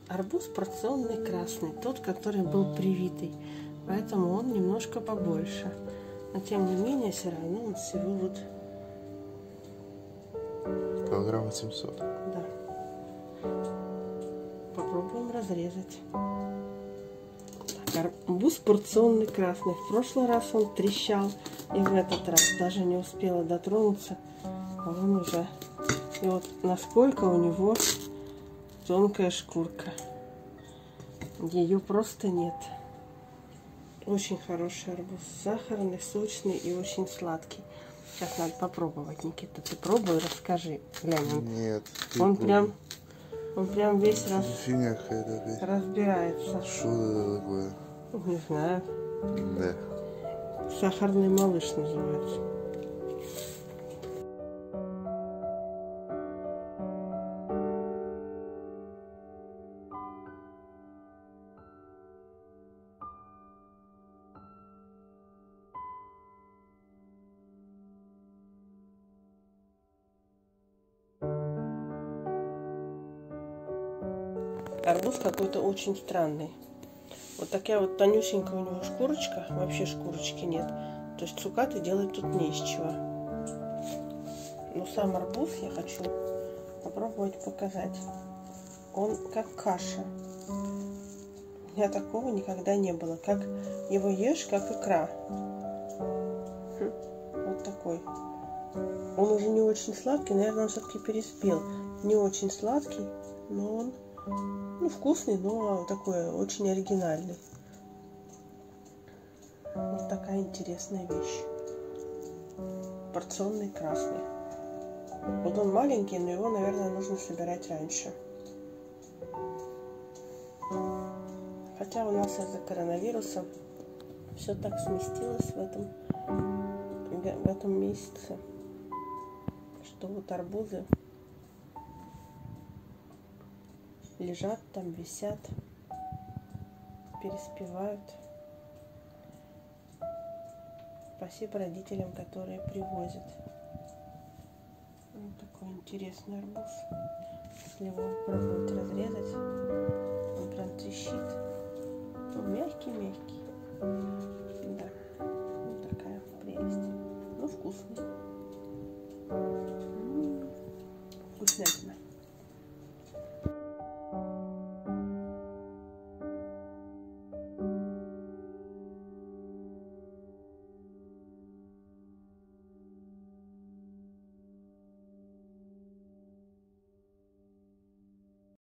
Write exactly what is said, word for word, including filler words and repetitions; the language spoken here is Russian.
Арбуз порционный красный, тот, который был привитый, поэтому он немножко побольше. Но тем не менее, все равно он всего вот... Килограмм восемьсот. Да. Попробуем разрезать. Так, арбуз порционный красный. В прошлый раз он трещал, и в этот раз даже не успела дотронуться. А он уже... И вот насколько у него тонкая шкурка. Ее просто нет. Очень хороший арбуз. Сахарный, сочный и очень сладкий. Сейчас надо попробовать, Никита. Ты пробуй, расскажи. Глянь, он, Нет. он пробуй. прям, он прям весь раз, Фигня какая-то опять. разбирается. Что это такое? Не знаю. Да. Сахарный малыш называется. Арбуз какой-то очень странный. Вот такая вот тонюсенькая у него шкурочка. Вообще шкурочки нет. То есть цукаты делать тут не из чего. Но сам арбуз я хочу попробовать показать. Он как каша. У меня такого никогда не было. Как его ешь, как икра. Вот такой. Он уже не очень сладкий. Наверное, он все-таки переспел. Не очень сладкий, но он... Ну, вкусный, но такой очень оригинальный. Вот такая интересная вещь. Порционный красный. Вот он маленький, но его, наверное, нужно собирать раньше. Хотя у нас из-за коронавируса все так сместилось в этом, в этом месяце, что вот арбузы лежат там, висят, переспевают. Спасибо родителям, которые привозят. Вот такой интересный арбуз. Если его попробовать